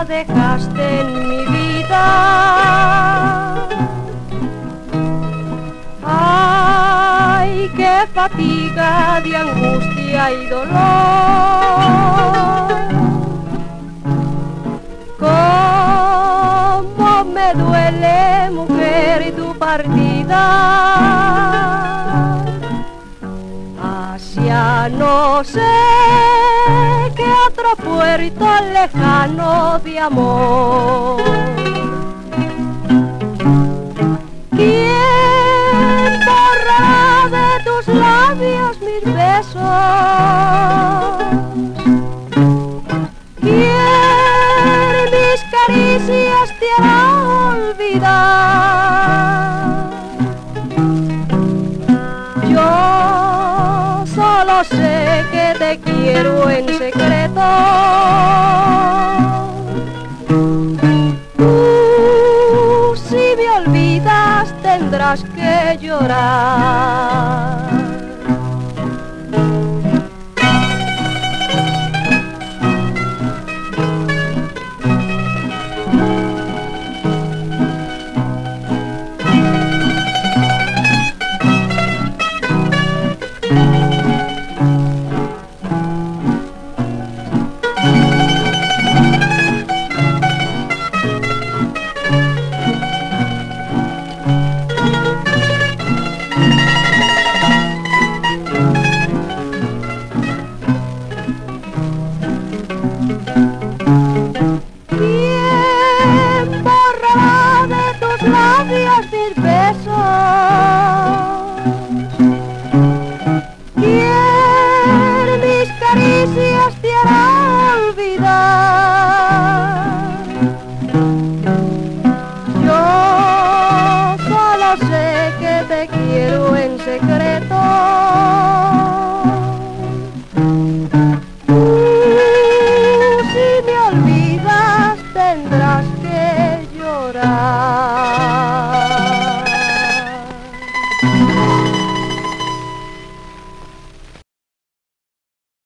dejaste en mi vida. Ay, qué fatiga de angustia y dolor. Cómo me duele, mujer, tu partida hacia no sé qué otro puerto lejano de amor. ¿Quién borrará de tus labios mis besos? ¿Quién mis caricias te hará olvidar? Yo solo sé que te quiero en secreto. Si me olvidas tendrás que llorar.